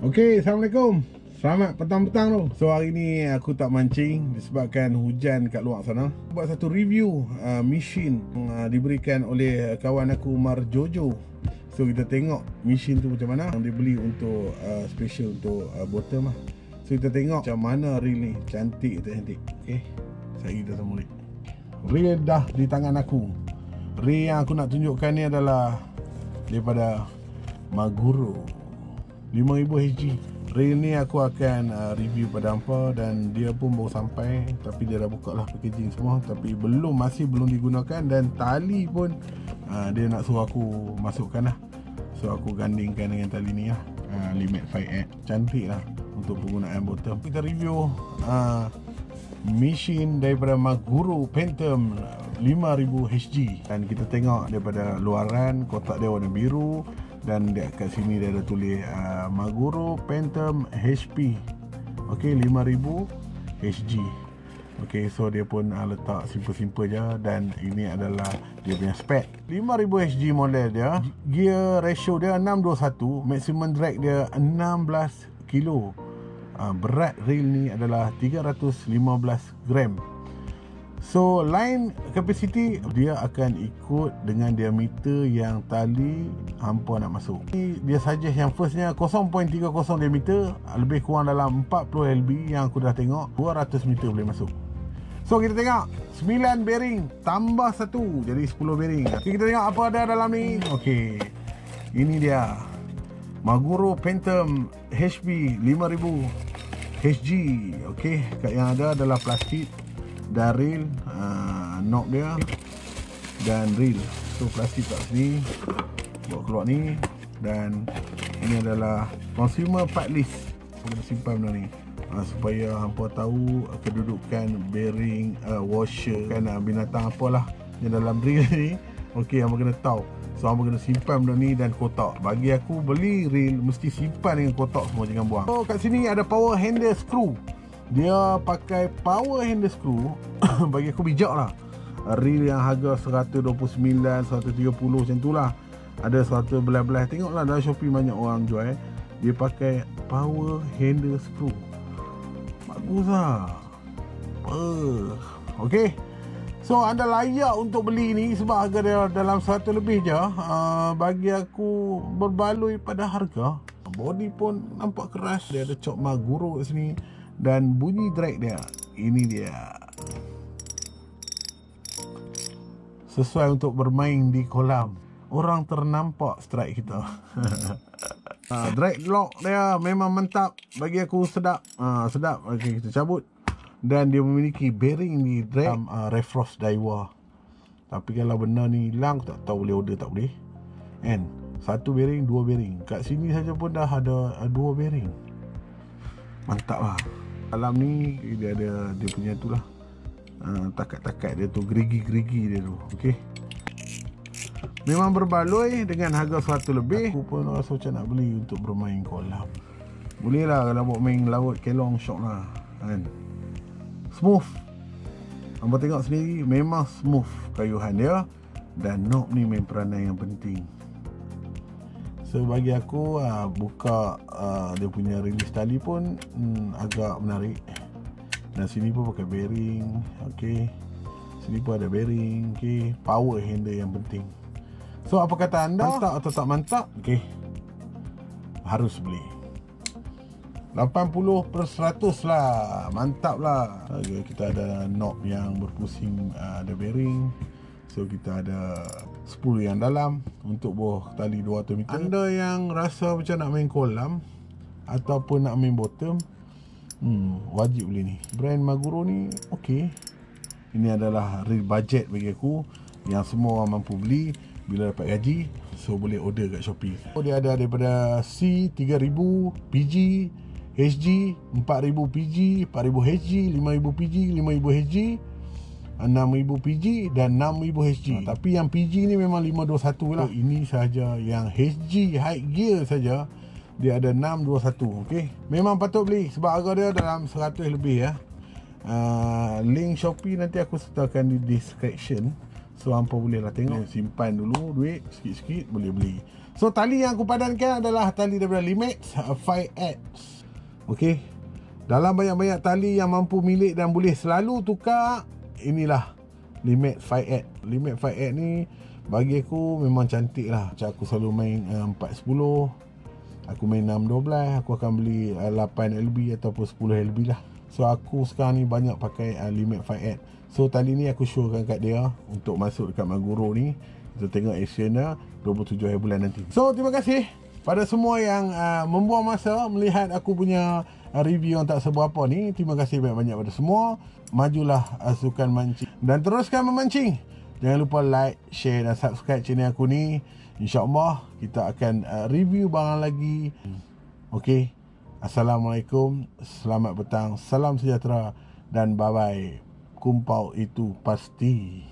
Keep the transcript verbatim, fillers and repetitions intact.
Okey, Assalamualaikum. Selamat petang-petang tu. So hari ni aku tak mancing disebabkan hujan kat luar sana. Buat satu review uh, mesin uh, diberikan oleh kawan aku Mar Jojo. So kita tengok mesin tu macam mana yang dia beli untuk uh, special untuk uh, bottom lah. So kita tengok macam mana reel ni, cantik tak cantik. Okey. Saya kita sama reel. Reel dah di tangan aku. Reel yang aku nak tunjukkan ni adalah daripada Maguro lima ribu H G. Reel ni aku akan uh, review pada hampa dan dia pun baru sampai, tapi dia dah buka lah packaging semua, tapi belum masih belum digunakan dan tali pun uh, dia nak suruh aku masukkan lah. So aku gandingkan dengan tali ni lah, uh, Limit five X. Cantik lah untuk penggunaan bottom. Kita review uh, mesin daripada Maguro Phantom lima ribu H G dan kita tengok daripada luaran kotak dia warna biru. Dan dekat sini dia ada tulis uh, Maguro Phantom H P. Okey, lima ribu H G. Okey, so dia pun uh, letak simple-simple je. Dan ini adalah dia punya spek lima ribu H G model dia. Gear ratio dia enam dua satu. Maximum drag dia enam belas kilo. uh, Berat reel ni adalah tiga ratus lima belas gram. So line capacity dia akan ikut dengan diameter yang tali hampa nak masuk. Dia suggest yang firstnya kosong perpuluhan tiga kosong diameter, lebih kurang dalam empat puluh L B. Yang aku dah tengok dua ratus meter boleh masuk. So kita tengok sembilan bearing tambah satu jadi sepuluh bearing. Okay, kita tengok apa ada dalam ni. Okey, ini dia Maguro Phantom H P lima ribu H G. Okey, yang ada adalah plastik dan reel, uh, knob dia dan reel. So plastik kat sini, bawa keluar ni. Dan ini adalah consumer part list. Kita simpan benda ni uh, supaya hampa tahu uh, kedudukan bearing, uh, washer kan, uh, binatang apalah yang dalam reel ni. Okey, hampa kena tahu. So hampa kena simpan benda ni dan kotak. Bagi aku beli reel mesti simpan dengan kotak semua, jangan buang. So kat sini ada power handle screw. Dia pakai power handle screw. Bagi aku bijak lah. Reel yang harga seratus dua puluh sembilan, seratus tiga puluh macam tu lah. Ada seratus belas-belas. Tengoklah dalam Shopee banyak orang jual. Dia pakai power handle screw. Bagus lah. uh. Okay, so anda layak untuk beli ni sebab harga dia dalam seratus lebih je. uh, Bagi aku berbaloi pada harga. Body pun nampak keras. Dia ada cok Maguro kat sini. Dan bunyi drag dia, ini dia, sesuai untuk bermain di kolam. Orang ternampak strike kita. uh, Drag lock dia memang mantap. Bagi aku sedap. uh, Sedap. Okay, kita cabut. Dan dia memiliki bearing di drag uh, Refrost Daiwa. Tapi kalau benda ni hilang, tak tahu boleh order tak boleh. And satu bearing, dua bearing. Kat sini saja pun dah ada uh, dua bearing. Mantap lah. Dalam ni dia ada dia punya tu lah, uh, takat-takat dia tu, gerigi-gerigi dia tu. Okey, memang berbaloi dengan harga seratus lebih. Aku pun rasa macam nak beli untuk bermain kolam. Boleh lah kalau buat main laut kelong, syok lah kan. Smooth. Hampa tengok sendiri, memang smooth kayuhan dia. Dan knob ni main peranan yang penting. So bagi aku uh, buka uh, dia punya release tali pun hmm, agak menarik. Dan sini pun pakai bearing. Okey, sini pun ada bearing. Okey, power handle yang penting. So apa kata anda, mantap atau tak mantap? Okey, harus beli. lapan puluh peratus lah. Mantap lah. Okay, kita ada knob yang berpusing, uh, ada bearing. So kita ada sepuluh yang dalam untuk bawah tali dua ratus meter. Anda yang rasa macam nak main kolam ataupun nak main bottom, hmm, wajib beli ni. Brand Maguro ni okey. Ini adalah real budget bagi aku, yang semua orang mampu beli bila dapat gaji. So boleh order kat Shopee. So, dia ada daripada C tiga ribu P G, H G empat ribu P G, empat ribu H G, lima ribu P G, lima ribu H G, enam ribu P G dan enam ribu H G. Ha, tapi yang P G ni memang lima dua satu lah. So, ini sahaja yang H G high gear saja dia ada enam dua satu. Okey, memang patut beli sebab harga dia dalam seratus lebih ya. Uh, link Shopee nanti aku sertakan di description. So hampa boleh lah tengok. Simpan dulu duit sikit-sikit boleh beli. So tali yang aku padankan adalah tali daripada Limex five X. Okey. Dalam banyak-banyak tali yang mampu milik dan boleh selalu tukar, inilah Limex five X. Limex five X ni bagi aku memang cantik lah. Macam aku selalu main uh, empat sepuluh, aku main enam dua belas, aku akan beli uh, lapan L B ataupun sepuluh L B lah. So aku sekarang ni banyak pakai uh, Limex five X. So tali ni aku showkan kat dia untuk masuk dekat Maguro ni. Kita tengok action dia dua puluh tujuh hari bulan nanti. So terima kasih pada semua yang uh, membuang masa melihat aku punya uh, review yang tak seberapa ni. Terima kasih banyak-banyak pada semua. Majulah uh, sukan mancing dan teruskan memancing. Jangan lupa like, share dan subscribe channel aku ni. InsyaAllah kita akan uh, review barang lagi. Okey. Assalamualaikum. Selamat petang. Salam sejahtera dan bye-bye. Kumpau itu pasti.